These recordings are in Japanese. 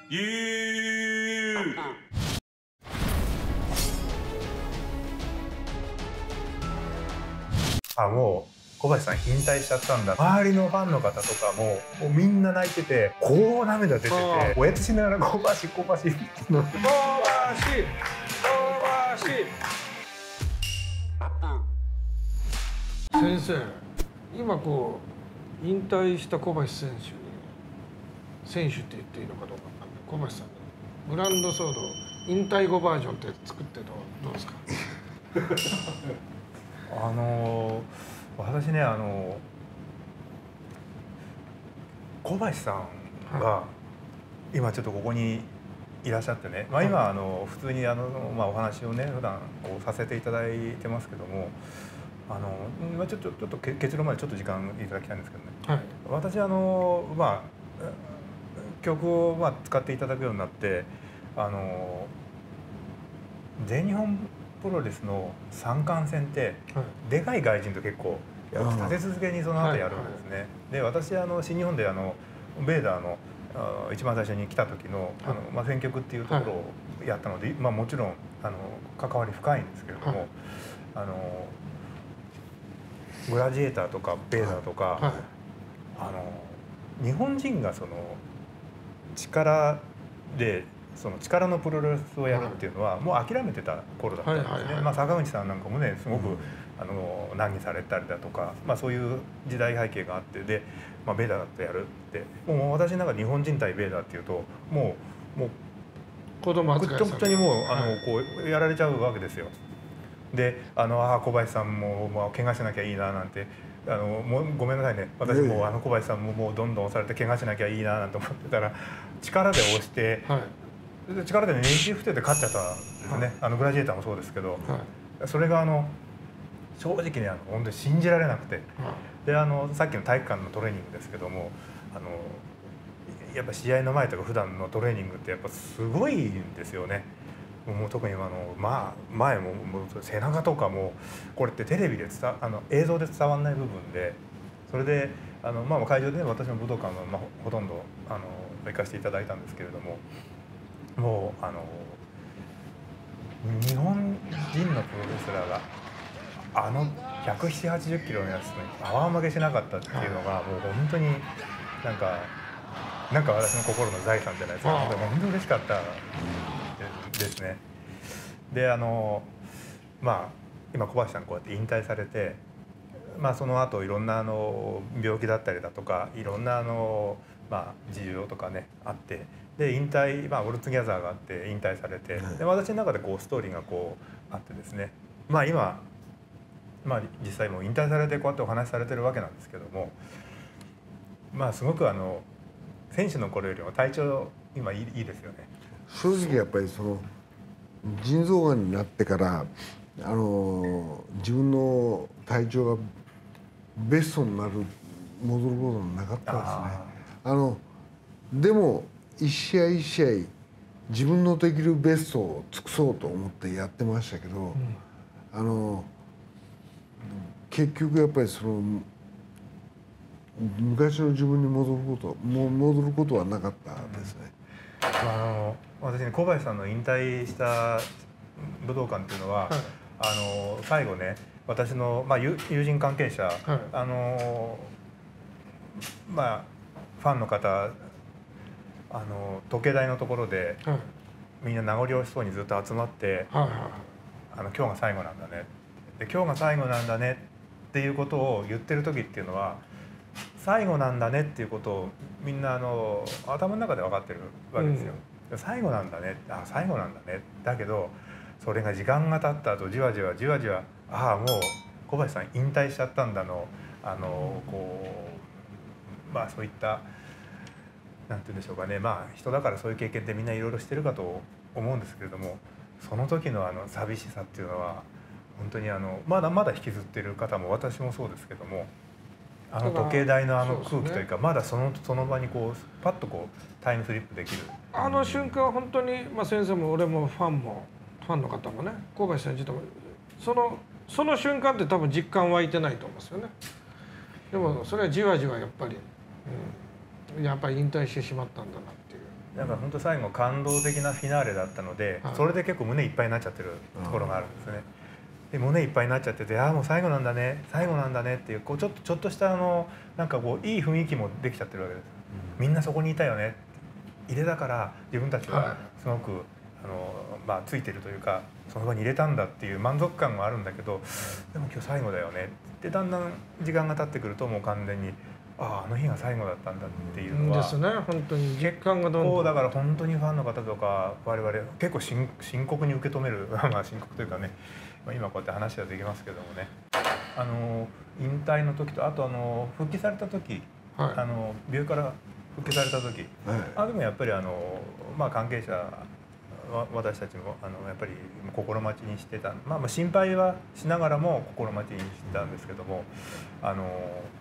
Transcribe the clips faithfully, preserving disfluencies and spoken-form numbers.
ゆーあ、もう小林さん引退しちゃったんだ。周りのファンの方とかももうみんな泣いてて、こう涙出てて、おやつしながら小林小林の小林小林。 先生、今こう引退した小林選手に、選手って言っていいのかどうかわかんない小林さんにグランドソード引退後バージョンって作ってどうどうですか？ あの私ね、あの小林さんが、はい、今ちょっとここにいらっしゃってね、まあ、今、はい、あの普通にあの、まあ、お話をね普段こうさせていただいてますけども、あの、まあ、ちょっとちょっと結論までちょっと時間いただきたいんですけどね、はい、私あの、まあ、曲をまあ使っていただくようになって、あの全日本プロレスの三冠戦って、はい、でかい外人と結構立て続けにその後やるんですね。はいはい、で私あの新日本であのベイダーの一番最初に来た時の、はい、あのまあ、選曲っていうところをやったので、はい、まあ、もちろんあの関わり深いんですけれども、はい、あのグラジエーターとかベイダーとか、はいはい、あの日本人がその力でその力のプロレスをやるっていうのはもう諦めてた頃だったんですね。まあ坂口さんなんかもねすごく、うん、あの難儀されたりだとか、まあ、そういう時代背景があってで、まあ、ベイダーだってやるってもう私の中で日本人対ベイダーっていうともうもう子供扱いされる、 くっちゃくちゃにもうあの、はい、こうやられちゃうわけですよ。であのあ小林さんも、まあ、怪我しなきゃいいななんてあのもうごめんなさいね私もあの小林さんももうどんどん押されて怪我しなきゃいいななんて思ってたら力で押して。はい、力でねじ伏せて勝っちゃったんですね、はい、あのグラジエーターもそうですけど、はい、それがあの正直ねあの本当に信じられなくて、はい、であのさっきの体育館のトレーニングですけどもあのやっぱ試合の前とか普段のトレーニングってやっぱすごいんですよね。もう特にあの、まあ、前ももう背中とかもこれってテレビで伝あの映像で伝わらない部分でそれであの、まあ、会場で、ね、私も武道館は、まあ、ほとんどあの行かせていただいたんですけれども。もうあの日本人のプロレスラーがあのひゃくななじゅう、はちじゅっキロのやつに泡負けしなかったっていうのがもう本当になんかなんか私の心の財産じゃないですか。本当に嬉しかったですね。であのまあ今小林さんこうやって引退されて、まあ、その後いろんなあの病気だったりだとかいろんなあの、まあ、事情とかねあって。で引退、まあ、オルツギャザーがあって引退されて、で私の中でこうストーリーがこうあってですね、まあ今、まあ、実際もう引退されてこうやってお話しされてるわけなんですけども、まあすごくあの選手の頃よりも体調今いい、いいですよね。 正直やっぱりその腎臓がんになってからあの自分の体調がベストになる戻ることがなかったですね。あのでも一試合一試合自分のできるベストを尽くそうと思ってやってましたけど、うん、あの結局やっぱりその昔の自分に戻ることも戻ることはなかったですね。 うん、あの私ね小林さんの引退した武道館っていうのは、はい、あの最後ね私の、まあ、友人関係者、はい、あのまあファンの方あの時計台のところで、はい、みんな名残惜しそうにずっと集まって「はいはい、あの今日が最後なんだね」で「今日が最後なんだね」っていうことを言ってる時っていうのは最後なんだねっていうことをみんなあの頭の中で分かってるわけですよ。うん、最後なんだねあ最後なんだねだけどそれが時間が経った後じわじわじわじわああもう小林さん引退しちゃったんだのあのこうまあそういった。なんて言うんでしょうかね、まあ人だからそういう経験ってみんないろいろしてるかと思うんですけれどもその時のあの寂しさっていうのは本当にあのまだまだ引きずってる方も私もそうですけどもあの時計台のあの空気というかまだそのその場にこうパッとこうタイムスリップできるあの瞬間本当に、まあ、先生も俺もファンもファンの方もね小林さん自体もそのその瞬間って多分実感湧いてないと思うんですよね。でもそれはじわじわやっぱり、うんやっぱり引退してしまったんだなっていうなんか本当最後感動的なフィナーレだったので、 はい、 それで結構胸いっぱいになっちゃってるところがあるんですね。で胸いっぱいになっちゃってて、ああもう最後なんだね最後なんだねっていう、こうちょっとちょっとしたあのなんかこういい雰囲気もできちゃってるわけです。みんなそこにいたよね、入れだから自分たちはすごく、はい、あのまあついてるというか、その場に入れたんだっていう満足感もあるんだけど、でも今日最後だよねってだんだん時間が経ってくるともう完全にあああの日が最後だったんだっていうのはですね。本当に実感がどんどんだから本当にファンの方とか我々結構深刻に受け止めるまあ深刻というかね、今こうやって話はできますけどもね、あの引退の時とあとあの復帰された時、はい、あの病気から復帰された時、はい、あでもやっぱりあの、まあ、関係者私たちもあのやっぱり心待ちにしてた、まあ、まあ心配はしながらも心待ちにしてたんですけども、あの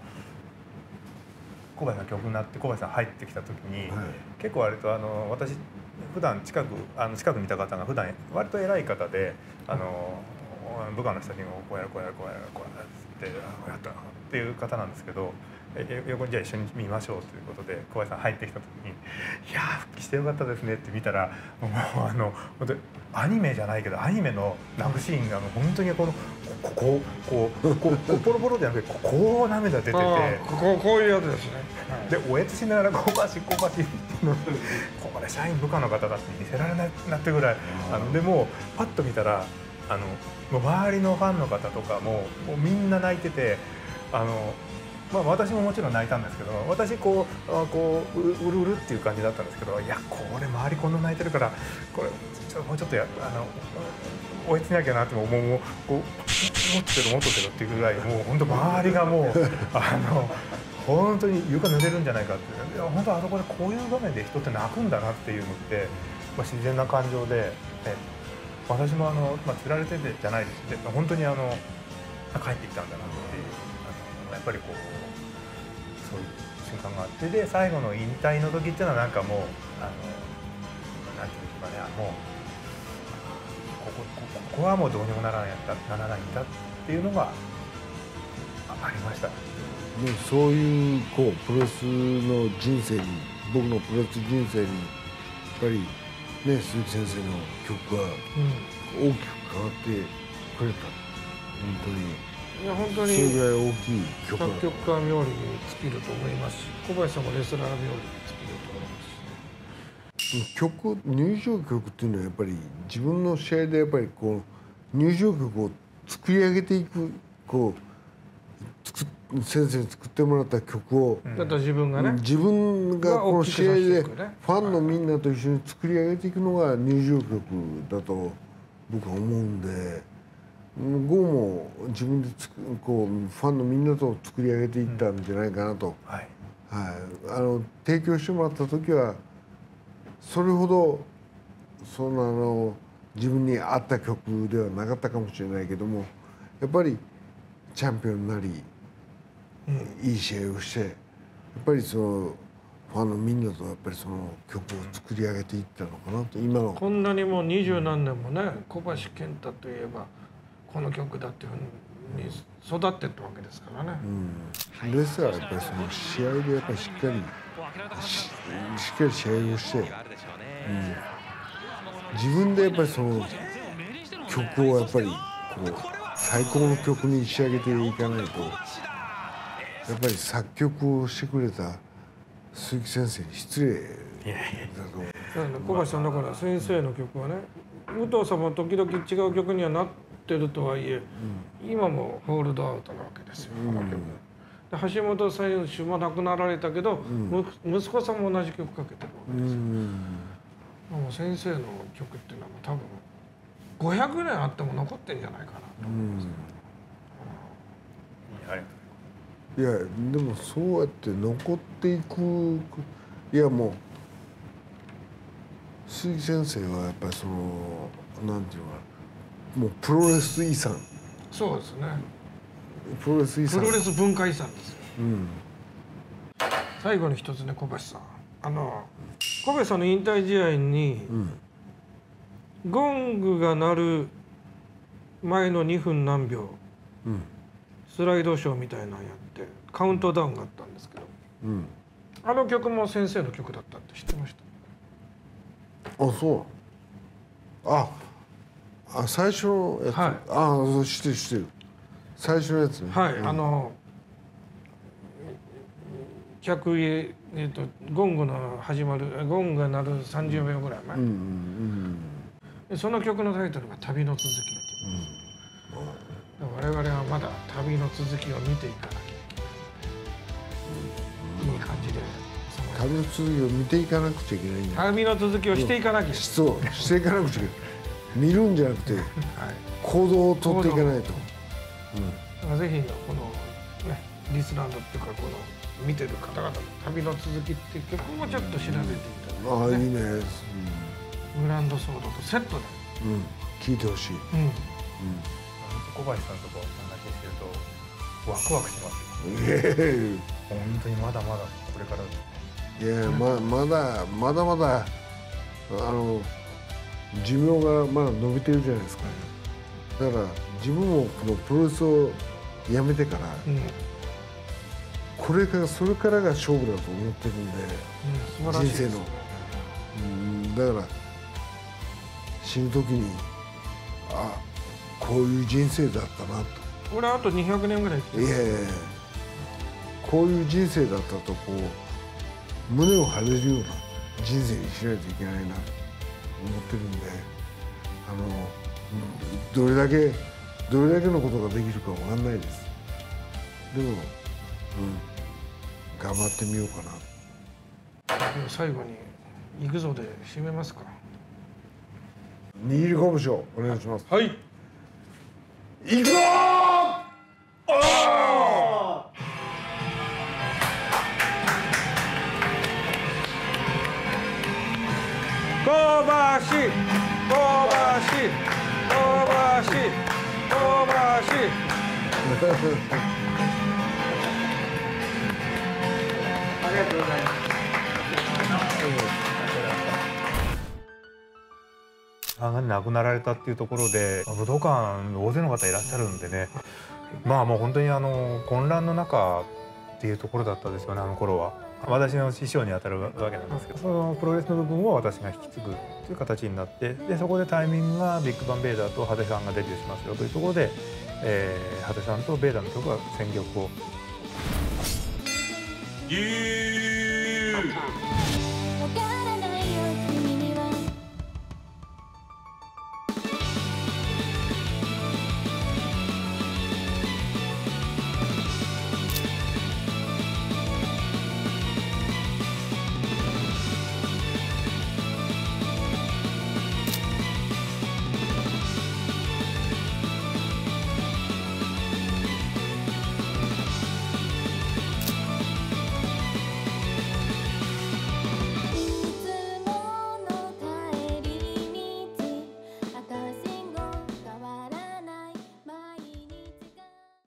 小林さん曲になって小林さん入ってきた時に、はい、結構割とあの私普段近くあの近くにいた方が普段割と偉い方で、あの部下の人にもこうやるこうやるこうやるこうやるってこうやったっていう方なんですけど、え横にじゃあ一緒に見ましょうということで小林さん入ってきた時に「いやー復帰してよかったですね」って見たら、もうあの本当にアニメじゃないけどアニメのラブシーンが本当にこのこここうこうポロポロじゃなくてこう涙出てて、 こここういうやつですね。 でおえつしながら小橋小橋っていうのこれ社員部下の方だって見せられないなってぐらい、あのでもうパッと見たらあのもう周りのファンの方とかももうみんな泣いてて、あの。まあ私ももちろん泣いたんですけど、私こうあこううるうるっていう感じだったんですけど、いやこれ周りこんな泣いてるからこれちょもうちょっとやあの追いつなきゃなってもうもうこうもっとてるもっとてるっていうぐらいもう本当周りがもうあの本当に床濡れるんじゃないかって、いや本当あそこでこういう場面で人って泣くんだなっていうのって、まあ、自然な感情で、ね、私もあの、まあ、釣られててじゃないですけど本当にあの帰ってきたんだなっていう、あのやっぱりこう。そういう瞬間があって、で最後の引退の時っていうのはなんかもうあのなんていうんですかね、もうここここここはもうどうにもならないんだならないんだっていうのがありました。 でそういうこうプロレスの人生に僕のプロレス人生にやっぱりね鈴木先生の曲が大きく変わってくれた、本当に。 いや本当にそれぐらい大きい曲だ作曲家冥利に尽きると思いますし、小林さんもレスラー冥利に尽きると思いますし、 曲入場曲っていうのはやっぱり自分の試合でやっぱりこう入場曲を作り上げていく、こう作先生に作ってもらった曲を、 うん、だったら自分がね自分がこの試合でファンのみんなと一緒に作り上げていくのが入場曲だと僕は思うんで。ゴーも自分でつくこうファンのみんなと作り上げていったんじゃないかなと、うんはいはい、あの提供してもらった時はそれほどそのあの自分に合った曲ではなかったかもしれないけども、やっぱりチャンピオンになり、うん、いい試合をしてやっぱりそのファンのみんなとやっぱりその曲を作り上げていったのかなと。今のこんなにもう二十何年もね、小橋健太といえばこの曲だっていうふうに育ってったわけですからね。 うん、レスラーはやっぱりその試合でやっぱりしっかり し, しっかり試合をして、うん、自分でやっぱりその曲をやっぱりこう最高の曲に仕上げていかないと、やっぱり作曲をしてくれた鈴木先生に失礼だと思う。 小橋さんだから先生の曲はね、武藤さんも時々違う曲にはなっててるとはいえ、うん、今もホールドアウトなわけですよ、この曲、うん、で橋本選手も亡くなられたけど、うん、息子さんも同じ曲かけてるわけですよ、うん、もう先生の曲っていうのは多分ごひゃくねんあっても残ってんじゃないかなと思います、 うん、いやでもそうやって残っていく、いやもう鈴木先生はやっぱりそのなんていうのかな、もうプロレス遺産。 そうですね。 プロレス遺産。 プロレス文化遺産ですよ。 うん、 最後に一つね、小橋さん。あの小橋さんの引退試合に、うん、ゴングが鳴る前のにふん何秒、うん、スライドショーみたいなのやってカウントダウンがあったんですけど、うん、あの曲も先生の曲だったって知ってました？ あ、そうああ最初のやつ、 はい、 ああそう知ってる知ってる最初のやつね。 はい、 うん、 あの客入えっとゴングの始まるゴングが鳴るさんじゅうびょうぐらい前、 うんうんうんでその曲のタイトルが「旅の続き」っていう、うん、我々はまだ旅の続きを見ていかなきゃいけない、いい感じで旅の続きを見ていかなくちゃいけないんだ。 旅の続きをしていかなきゃいけない、 そうしていかなくちゃいけない見るんじゃなくて、はい、行動を取っていかないと、 うん、だからぜひこのねリスナーのっていうかこの見てる方々の旅の続きっていう曲もちょっと調べていただいて、ね、 ああいいね、うん、 グランドソードとセットで、 うん、聞いてほしい、うんうん、 小林さんとこお話ししてるとワクワクしますよ、 ね、 本当にまだまだこれからいやままだまだまだあの寿命がまだ伸びてるじゃないですか、だから自分もこのプロレスをやめてから、うん、これからそれからが勝負だと思ってるんで、うん、人生の、うん、だから死ぬ時にあこういう人生だったなと。 俺はあとにひゃくねんぐらい生きてる。 いやいやこういう人生だったとこう胸を張れるような人生にしないといけないなと思ってるんで、あのどれだけどれだけのことができるかわかんないです。でも、うん、頑張ってみようかな。 最後に行くぞで締めますか。 握り拳をお願いします。 はい。 行くぞー。 小橋、小橋、小橋、小橋。ありがとうございます。 が亡くなられたっていうところで武道館大勢の方いらっしゃるんでね、まあもう本当にあの混乱の中っていうところだったですよね、あの頃は。私の師匠にあたるわけなんですけど、そのプロレスの部分を私が引き継ぐという形になって、でそこでタイミングがビッグバンベイダーとハデさんがデビューしますよというところで、えー、ハデさんとベイダーの曲が選曲を。You